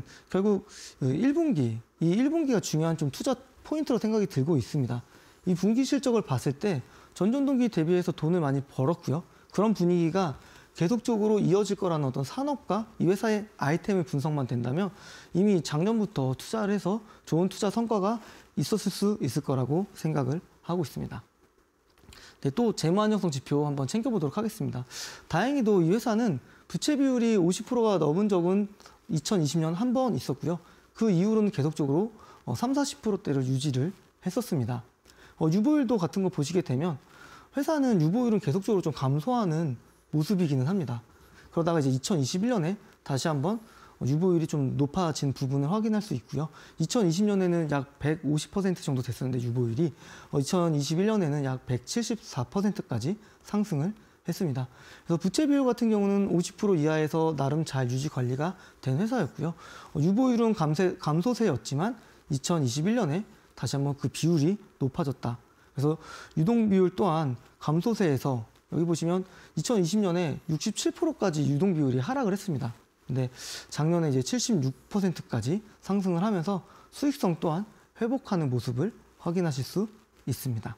1분기, 이 1분기가 중요한 좀 투자 포인트로 생각이 들고 있습니다. 이 분기 실적을 봤을 때 전년동기 대비해서 돈을 많이 벌었고요. 그런 분위기가 계속적으로 이어질 거라는 어떤 산업과 이 회사의 아이템의 분석만 된다면 이미 작년부터 투자를 해서 좋은 투자 성과가 있었을 수 있을 거라고 생각을 하고 있습니다. 네, 또 재무 안정성 지표 한번 챙겨보도록 하겠습니다. 다행히도 이 회사는 부채 비율이 50%가 넘은 적은 2020년 한 번 있었고요. 그 이후로는 계속적으로 30-40%대를 유지를 했었습니다. 유보율도 같은 거 보시게 되면 회사는 유보율은 계속적으로 좀 감소하는 모습이기는 합니다. 그러다가 이제 2021년에 다시 한번 유보율이 좀 높아진 부분을 확인할 수 있고요. 2020년에는 약 150% 정도 됐었는데 유보율이 2021년에는 약 174%까지 상승을 했습니다. 그래서 부채 비율 같은 경우는 50% 이하에서 나름 잘 유지 관리가 된 회사였고요. 유보율은 감소세였지만 2021년에 다시 한번 그 비율이 높아졌다. 그래서 유동 비율 또한 감소세에서 여기 보시면 2020년에 67%까지 유동 비율이 하락을 했습니다. 근데 작년에 이제 76%까지 상승을 하면서 수익성 또한 회복하는 모습을 확인하실 수 있습니다.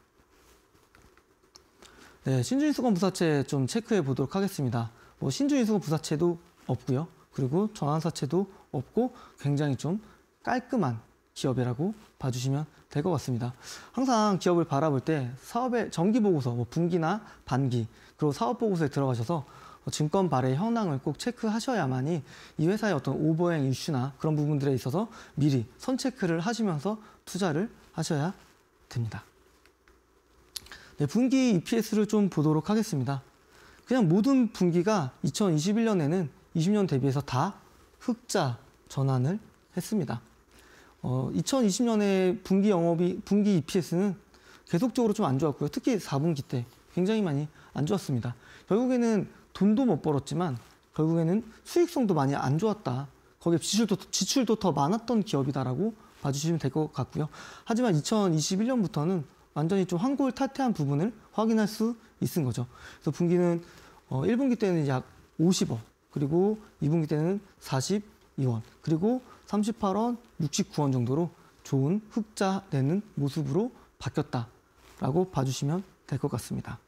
네, 신주인수건 부사채 좀 체크해 보도록 하겠습니다. 신주인수건 부사채도 없고요. 그리고 전환사채도 없고 굉장히 좀 깔끔한 기업이라고 봐주시면 될 것 같습니다. 항상 기업을 바라볼 때 사업의 정기보고서, 분기나 반기, 그리고 사업보고서에 들어가셔서 증권 발행 현황을 꼭 체크하셔야만이 이 회사의 어떤 오버행 이슈나 그런 부분들에 있어서 미리 선체크를 하시면서 투자를 하셔야 됩니다. 네, 분기 EPS를 좀 보도록 하겠습니다. 그냥 모든 분기가 2021년에는 20년 대비해서 다 흑자 전환을 했습니다. 2020년에 분기 EPS는 계속적으로 좀 안 좋았고요. 특히 4분기 때 굉장히 많이 안 좋았습니다. 결국에는 돈도 못 벌었지만 결국에는 수익성도 많이 안 좋았다. 거기에 지출도 더 많았던 기업이다라고 봐주시면 될 것 같고요. 하지만 2021년부터는 완전히 좀 환골 탈퇴한 부분을 확인할 수 있은 거죠. 그래서 분기는 1분기 때는 약 50억, 그리고 2분기 때는 42원, 그리고 38원, 69원 정도로 좋은 흑자 내는 모습으로 바뀌었다라고 봐주시면 될 것 같습니다.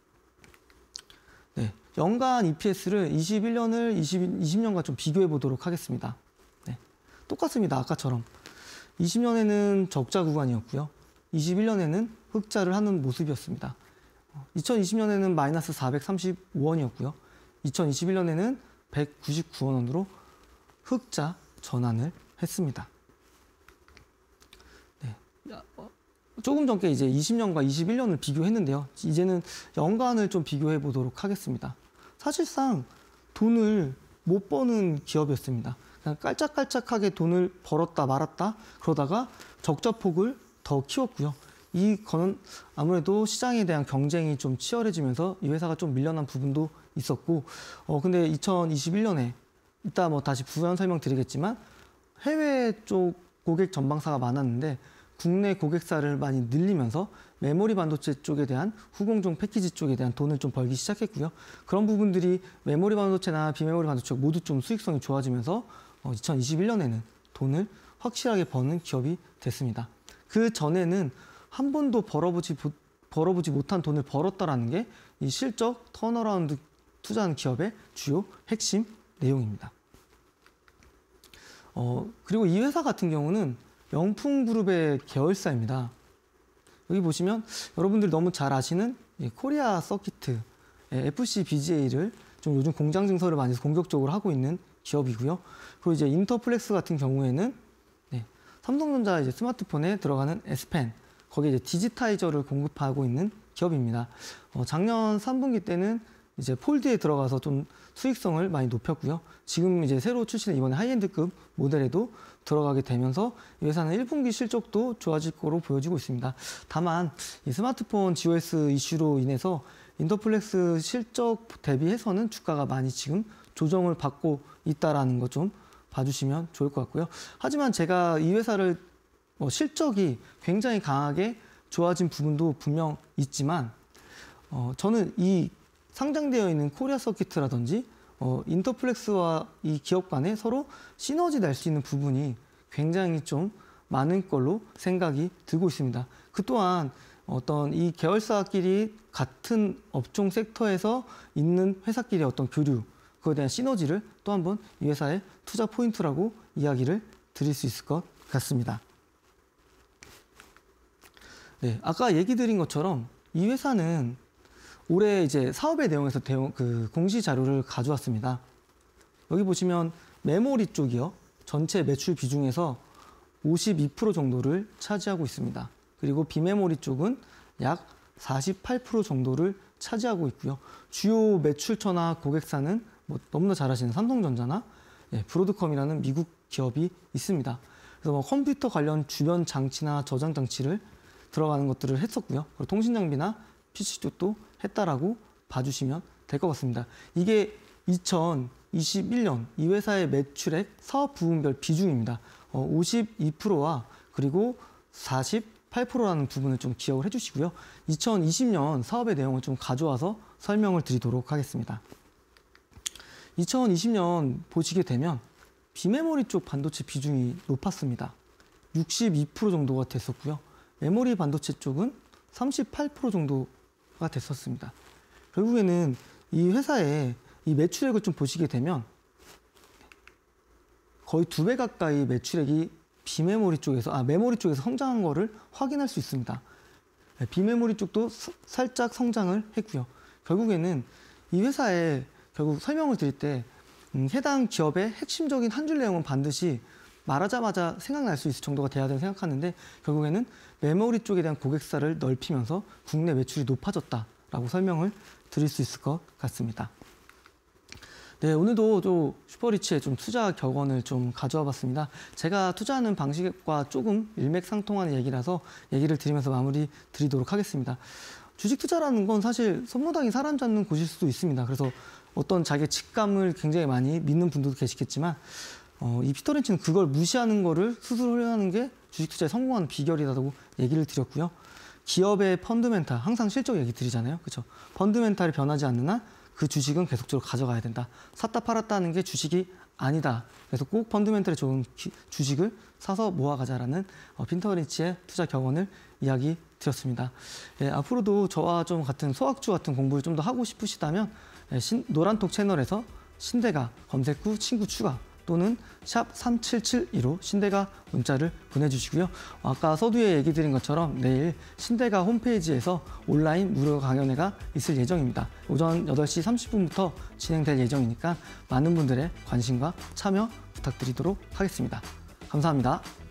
네, 연간 EPS를 21년을 20년과 좀 비교해 보도록 하겠습니다. 네, 똑같습니다. 아까처럼 20년에는 적자 구간이었고요. 21년에는 흑자를 하는 모습이었습니다. 2020년에는 마이너스 435원이었고요. 2021년에는 199원으로 흑자 전환을 했습니다. 네. 조금 전에 이제 20년과 21년을 비교했는데요. 이제는 연간을 좀 비교해 보도록 하겠습니다. 사실상 돈을 못 버는 기업이었습니다. 그냥 깔짝깔짝하게 돈을 벌었다 말았다 그러다가 적자폭을 더 키웠고요. 이거는 아무래도 시장에 대한 경쟁이 좀 치열해지면서 이 회사가 좀 밀려난 부분도 있었고, 근데 2021년에 이따 다시 부연 설명드리겠지만 해외 쪽 고객 전방사가 많았는데 국내 고객사를 많이 늘리면서 메모리 반도체 쪽에 대한 후공정 패키지 쪽에 대한 돈을 좀 벌기 시작했고요. 그런 부분들이 메모리 반도체나 비메모리 반도체 모두 좀 수익성이 좋아지면서 2021년에는 돈을 확실하게 버는 기업이 됐습니다. 그 전에는 한 번도 벌어보지 못한 돈을 벌었다라는 게 이 실적 턴어라운드 투자하는 기업의 주요 핵심 내용입니다. 그리고 이 회사 같은 경우는 명품그룹의 계열사입니다. 여기 보시면 여러분들이 너무 잘 아시는 이 코리아 서키트, FC BGA를 좀 요즘 공장 증설을 많이 해서 공격적으로 하고 있는 기업이고요. 그리고 이제 인터플렉스 같은 경우에는 삼성전자 이제 스마트폰에 들어가는 S펜, 거기에 이제 디지타이저를 공급하고 있는 기업입니다. 작년 3분기 때는 이제 폴드에 들어가서 좀 수익성을 많이 높였고요. 지금 이제 새로 출시된 이번에 하이엔드급 모델에도 들어가게 되면서 이 회사는 1분기 실적도 좋아질 거로 보여지고 있습니다. 다만 이 스마트폰 GOS 이슈로 인해서 인터플렉스 실적 대비해서는 주가가 많이 지금 조정을 받고 있다라는 거 좀 봐주시면 좋을 것 같고요. 하지만 제가 이 회사를 실적이 굉장히 강하게 좋아진 부분도 분명 있지만 저는 이 상장되어 있는 코리아 서키트라든지 인터플렉스와 이 기업 간에 서로 시너지 낼 수 있는 부분이 굉장히 좀 많은 걸로 생각이 들고 있습니다. 그 또한 어떤 이 계열사끼리 같은 업종 섹터에서 있는 회사끼리의 어떤 교류, 그거에 대한 시너지를 또 한번 이 회사의 투자 포인트라고 이야기를 드릴 수 있을 것 같습니다. 네, 아까 얘기 드린 것처럼 이 회사는 올해 이제 사업의 내용에서 공시 자료를 가져왔습니다. 여기 보시면 메모리 쪽이요. 전체 매출 비중에서 52% 정도를 차지하고 있습니다. 그리고 비메모리 쪽은 약 48% 정도를 차지하고 있고요. 주요 매출처나 고객사는 너무나 잘 아시는 삼성전자나 브로드컴이라는 미국 기업이 있습니다. 그래서 컴퓨터 관련 주변 장치나 저장 장치를 들어가는 것들을 했었고요. 그리고 통신 장비나 PC 쪽도 했다라고 봐주시면 될 것 같습니다. 이게 2021년 이 회사의 매출액 사업 부분별 비중입니다. 52%와 그리고 48%라는 부분을 좀 기억을 해주시고요. 2020년 사업의 내용을 좀 가져와서 설명을 드리도록 하겠습니다. 2020년 보시게 되면 비메모리 쪽 반도체 비중이 높았습니다. 62% 정도가 됐었고요. 메모리 반도체 쪽은 38% 정도가 됐었습니다. 결국에는 이 회사의 이 매출액을 좀 보시게 되면 거의 2배 가까이 매출액이 메모리 쪽에서 성장한 거를 확인할 수 있습니다. 비메모리 쪽도 살짝 성장을 했고요. 결국에는 이 회사의 결국 설명을 드릴 때 해당 기업의 핵심적인 한 줄 내용은 반드시 말하자마자 생각날 수 있을 정도가 돼야 된다고 생각하는데 결국에는 메모리 쪽에 대한 고객사를 넓히면서 국내 매출이 높아졌다라고 설명을 드릴 수 있을 것 같습니다. 네, 오늘도 또 슈퍼리치의 좀 투자 격언을 좀 가져와 봤습니다. 제가 투자하는 방식과 조금 일맥상통하는 얘기라서 얘기를 드리면서 마무리 드리도록 하겠습니다. 주식 투자라는 건 사실 선무당이 사람 잡는 곳일 수도 있습니다. 그래서 어떤 자기의 직감을 굉장히 많이 믿는 분들도 계시겠지만 이 피터 린치는 그걸 무시하는 거를 스스로 훈련하는 게 주식 투자에 성공하는 비결이라고 얘기를 드렸고요. 기업의 펀드멘탈, 항상 실적 얘기 드리잖아요. 그렇죠? 펀드멘탈이 변하지 않는 한 그 주식은 계속적으로 가져가야 된다. 샀다 팔았다 하는 게 주식이 아니다. 그래서 꼭 펀드멘탈에 좋은 주식을 사서 모아가자라는 피터 린치의 투자 격언을 이야기 드렸습니다. 앞으로도 저와 좀 같은 소학주 같은 공부를 좀 더 하고 싶으시다면 노란톡 채널에서 신대가 검색 후 친구 추가 또는 샵 3772로 신대가 문자를 보내주시고요. 아까 서두에 얘기 드린 것처럼 내일 신대가 홈페이지에서 온라인 무료 강연회가 있을 예정입니다. 오전 8시 30분부터 진행될 예정이니까 많은 분들의 관심과 참여 부탁드리도록 하겠습니다. 감사합니다.